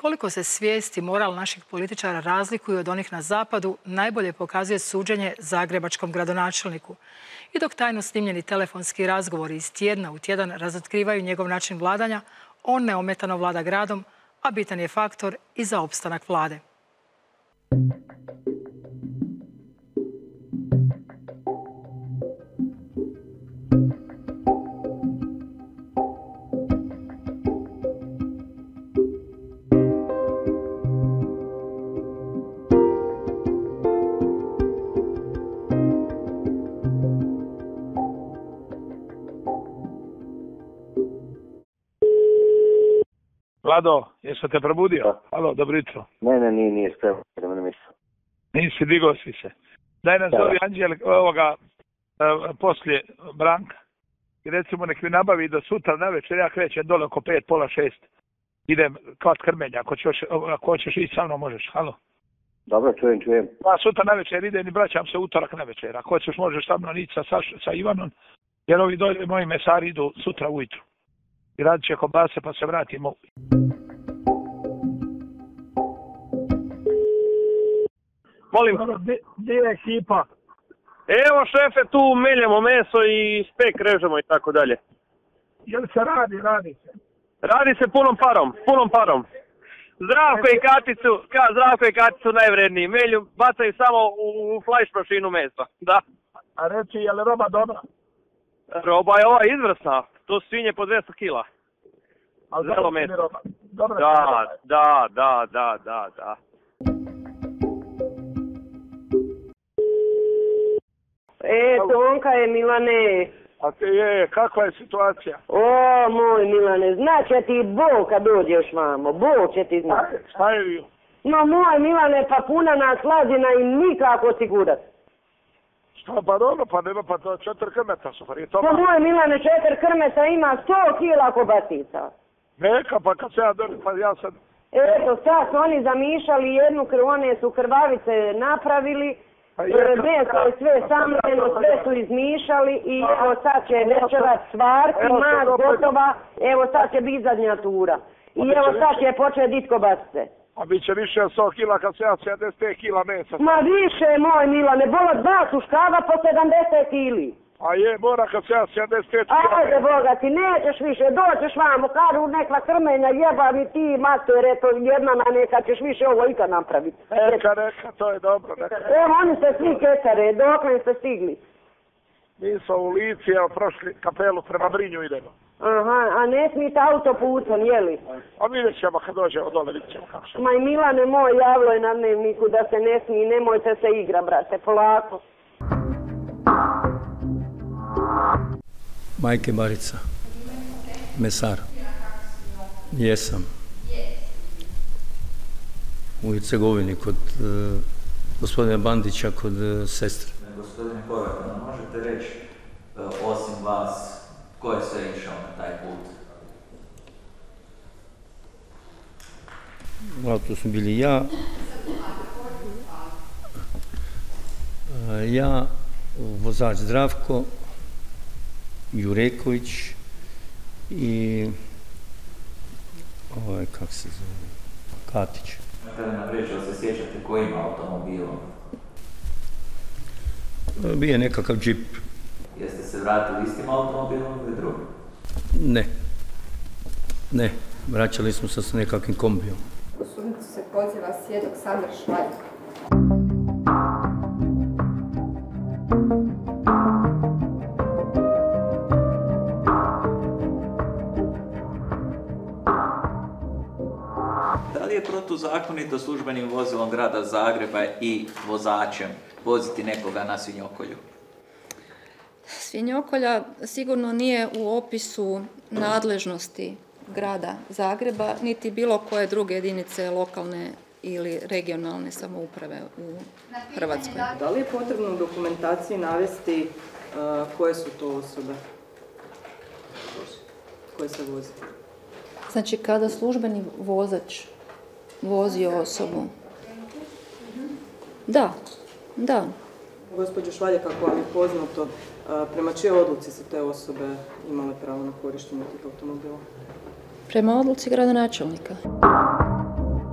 Koliko se svijest i moral naših političara razlikuju od onih na zapadu, najbolje pokazuje suđenje zagrebačkom gradonačelniku. I dok tajno snimljeni telefonski razgovori iz tjedna u tjedan razotkrivaju njegov način vladanja, on neometano vlada gradom, a bitan je faktor i za opstanak vlade. Vlado, jesam te probudio? Alo, dobro jutro. Ne, nije spremno, da me ne misli. Nisi, digao si se. Daj nas zove poslije Branka. I recimo nek mi nabavi da sutra navečer ja krećem dole oko 5, pola 6. Idem kvat krmenja, ako hoćeš ići sa mnom možeš, halo. Dobro, čujem. Pa sutra navečer idem i vraćam se utorak navečer. Ako hoćeš možeš sa mnom ići sa Ivanom, jer ovi dolje moji mesari idu sutra ujutru. I radit će kobase pa se vratimo. Molim. Gdje je ekipa? Evo šefe, tu meljemo meso i spek režemo i tako dalje. Jel se radi se? Radi se punom parom. Zdravko i Katicu najvredniji. Melju bacaju samo u flash mašinu mesa. Da. A reći, je li roba dobra? Roba je ova izvrsna. To su svinje po 200 kila. Zelo meso. Da. Tonka je, Milane. A te je, kakva je situacija? O, moj Milane, znaće ti Bog kad dođeš vamo, Bog će ti znati. Šta je bio? No, moj Milane, pa puna nas lađena i nikako sigurat. Šta, pa dobro, pa nema, pa to 4 krmeta su, pa nije to... Pa moj Milane, 4 krmeta ima 100 kila kobasica. Neka, pa kad se ja dođem, pa ja sad... Eto, sad su oni zamišali jednu one su krvavice napravili, meso je sve samljeno, sve su izmišali i evo sad će večerat svarti, mas gotova, evo sad će biti zadnja tura. I evo sad će početi dit kobasice. A bit će više od 100 kila kad se ja 75 kila mesa. Ma više, moj Milane, bola 2 šuškava po 70 kili. A je, mora kad se ja 75 kila. Ajde, Boga ti, nećeš više, doćeš vamo, kažu nekla krmenja, jeba mi ti, mater, eto, jedna na neka ćeš više ovo ikad napraviti. Neka, to je dobro, neka. Evo, oni se svi ketare, dokle ste stigli? Mi smo u Lici, evo, prošli kapelu, prema Brinju idemo. Aha, a ne smijete autoputom, jeli? A vidjet ćemo kad dođemo dole, vidjet ćemo kako se. Ma i Milane moj javilo je na dnevniku da se ne smije, nemojte se igra, brate, polako. Majke Barica, mesar. Jesam. U Hercegovini kod gospodina Bandića, kod sestre. Gospodine Horvat, možete reći, osim vas, ko je sve išao na taj put? To su bili ja, vozač Zdravko, Jureković i kako se zove, Katić. Kada nam reći, se sjećate kojim automobilom? Bio je nekakav džip. Jeste se vratili istim automobilom ili drugim? Ne, vraćali smo se s nekakvim kombijom. U sudnicu se poziva svjedok Sandra Švalj. Da li je protuzakonito službenim vozilom grada Zagreba i vozačem voziti nekoga na svinjokolju? Svinjokolja sigurno nije u opisu nadležnosti grada Zagreba, niti bilo koje druge jedinice lokalne ili regionalne samouprave u Hrvatskoj. Da li je potrebno u dokumentaciji navesti koje su to osobe koje se vozi? Znači, kada službeni vozač vozi osobu. Da. Gospođo Švalje, kako vam je poznato, prema čijoj odluci su te osobe imale pravo na korištenje tih automobila? Prema odluci gradonačelnika.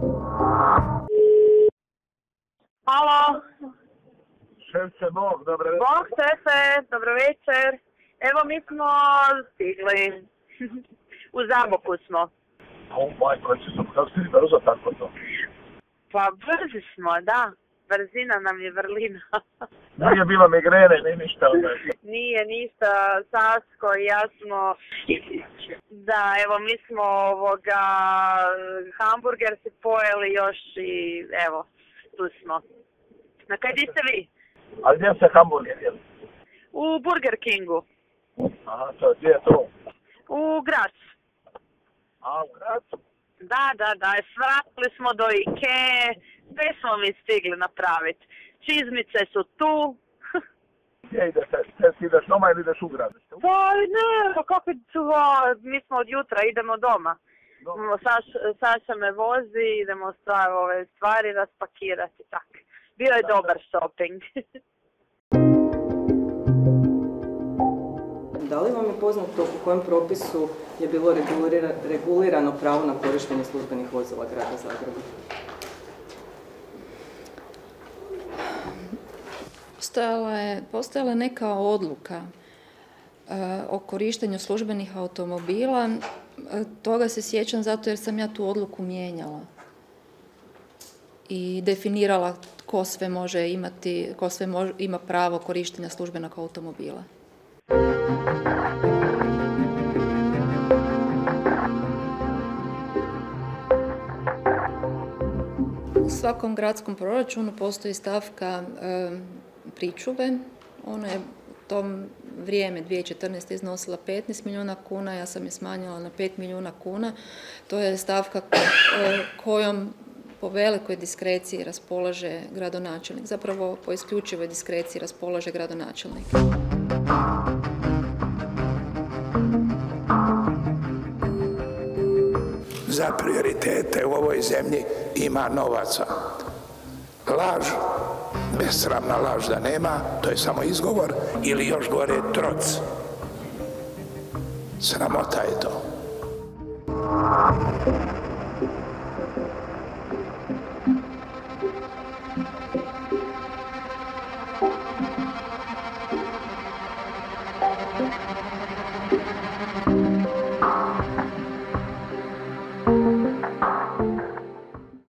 Halo. Šefce, Bog, dobro večer. Bog, šefe, dobro večer. Evo mi smo stigli. U Zaboku smo. Majko, kako ste vi brzo tako to? Pa brzi smo, da. Brzina nam je vrlina. Nije bilo migrene, ni ništa. Nije ništa, Sasko i ja smo... Da, evo mi smo hamburger se pojeli još i evo, tu smo. Na kaj di ste vi? A gdje se hamburger jeli? U Burger Kingu. Aha, to gdje je to? U Gracu. A, u Gracu? Da, svratili smo do Ikee, sve smo mi stigli napraviti. Čizmice su tu. Gdje idete? Ti ideš doma ili ideš u grad? Pa ne, kako mi smo od jutra, idemo doma. Saša me vozi, idemo stvari raspakirati, tako. Bio je dobar shopping. Da li vam je poznato u kojem propisu je bilo regulirano pravo na korištenje službenih vozila grada Zagreba? Postojala je neka odluka o korištenju službenih automobila. Toga se sjećam zato jer sam ja tu odluku mijenjala i definirala ko sve ima pravo korištenja službenog automobila. U svakom gradskom proračunu postoji stavka pričuve. Ona je u tom vrijeme 2014. iznosila 15 milijuna kuna, ja sam je smanjila na 5 milijuna kuna. To je stavka kojom po velikoj diskreciji raspolaže gradonačelnik. Zapravo po isključivoj diskreciji raspolaže gradonačelnik. Za prioritete u ovoj zemlji ima novaca. Laž, besramna laž da nema, to je samo izgovor ili još gore troc. Sramota je to.